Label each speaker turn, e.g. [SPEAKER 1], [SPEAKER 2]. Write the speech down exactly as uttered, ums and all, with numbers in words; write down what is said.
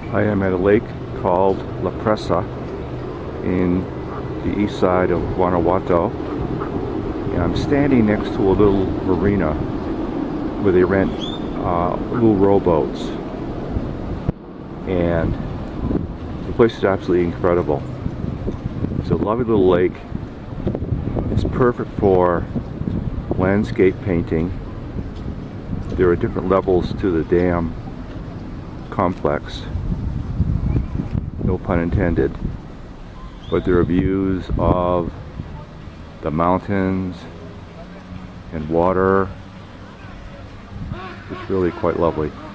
[SPEAKER 1] I am at a lake called La Presa in the east side of Guanajuato, and I'm standing next to a little marina where they rent uh, little rowboats, and the place is absolutely incredible. It's a lovely little lake. It's perfect for landscape painting. There are different levels to the dam complex, no pun intended, but there are views of the mountains and water. It's really quite lovely.